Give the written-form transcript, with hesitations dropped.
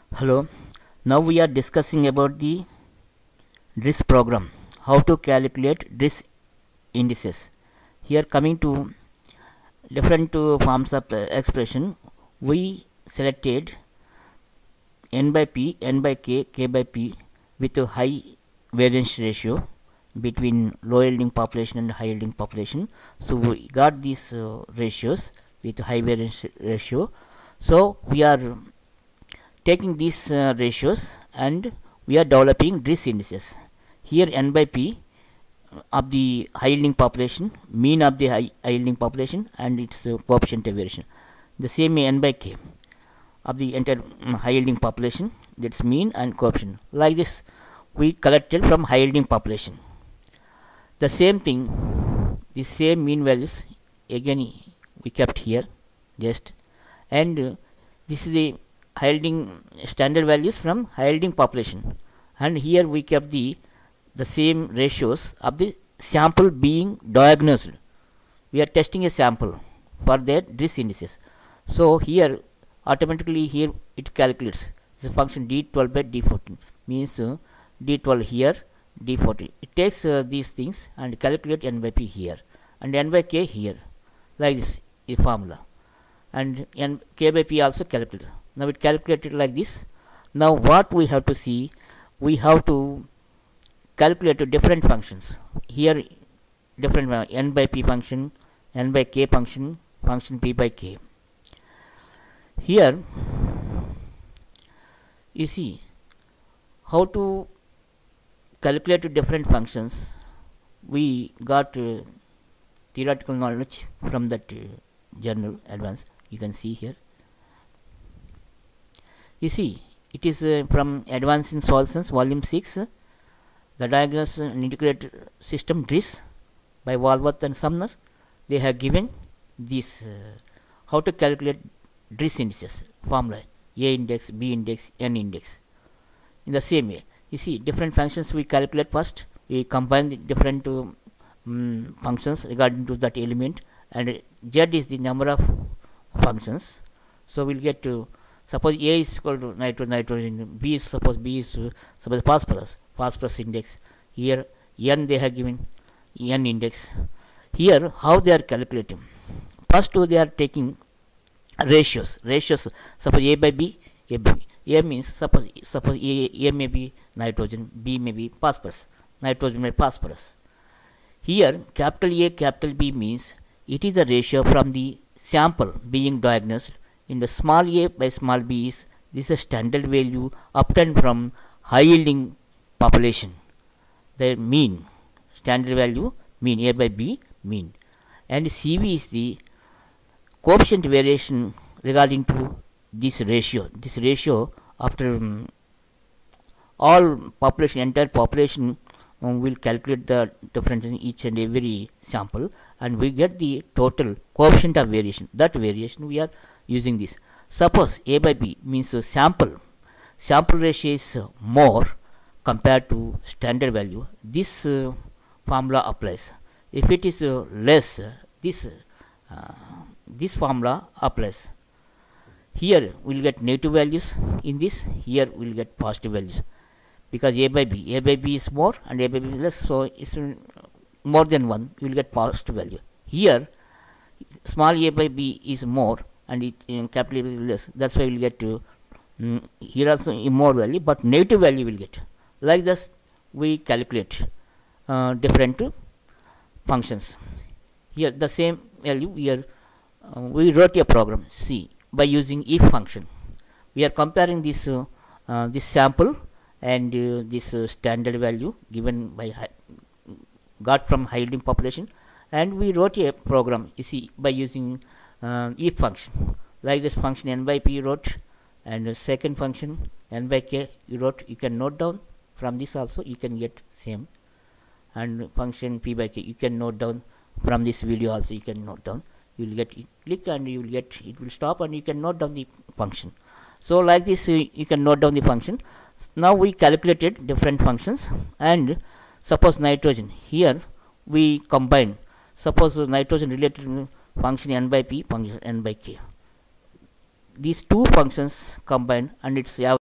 Hello, now we are discussing about the DRIS program, how to calculate DRIS indices. Here coming to different forms of expression, we selected n by p, n by k, k by p with a high variance ratio between low yielding population and high yielding population. So we got these ratios with high variance ratio. So we are taking these ratios and we are developing DRIS indices. Here n by p of the high yielding population, mean of the high yielding population and its coefficient of variation. The same n by k of the entire high yielding population, that's mean and coefficient. Like this we collected from high yielding population. The same thing, the same mean values again we kept here just, and this is the high yielding standard values from high yielding population, and here we kept the same ratios of the sample being diagnosed. We are testing a sample for their DRIS indices. So here automatically here it calculates the function d12 by d14 means d12 here, d14. It takes these things and calculate n by p here and n by k here, like this is formula, and n k by p also calculated. Now it calculated like this. Now what we have to see, we have to calculate different functions. Here different n by p function, n by k function, function p by k. Here you see how to calculate different functions. We got theoretical knowledge from that journal advance. You can see here. You see it is from Advance in Soil Science volume 6, the Diagnosis and Integrated System DRIS by Walworth and Sumner. They have given this how to calculate DRIS indices formula, A index, B index, N index. In the same way, you see different functions we calculate first. We combine the different functions regarding to that element, and Z is the number of functions. So we'll get to, suppose A is equal to nitrogen, B is suppose phosphorus index. Here N they have given N index. Here how they are calculating? First they are taking ratios. Suppose A by B, A by B. A means suppose A may be nitrogen, B may be phosphorus, nitrogen may be phosphorus. Here capital A, capital B means it is a ratio from the sample being diagnosed. In the small a by small b is this is a standard value obtained from high yielding population. The mean, standard value mean, A by B mean, and CV is the coefficient variation regarding to this ratio. This ratio after all population, entire population will calculate the difference in each and every sample, and we get the total coefficient of variation. That variation we are using this. Suppose A by B means sample ratio is more compared to standard value, this formula applies. If it is less, this formula applies. Here we will get negative values in this, here we will get positive values, because A by B is more and A by B is less, so it's more than 1, you will get positive value. Here small a by b is more and it capital A is less, that's why we will get to here also more value, but negative value will get. Like this we calculate different functions. Here the same value here we wrote a program, see, by using if function. We are comparing this this sample and this standard value given by got from high yielding population, and we wrote a program, you see, by using if function. Like this function n by p you wrote, and the second function n by k you wrote. You can note down from this also, you can get same, and function p by k you can note down from this video also, you can note down. You will get it, click and you will get it will stop and you can note down the function. So like this you can note down the function. Now we calculated different functions, and suppose nitrogen, here we combine, suppose nitrogen related function n by p, function n by k. These two functions combine and its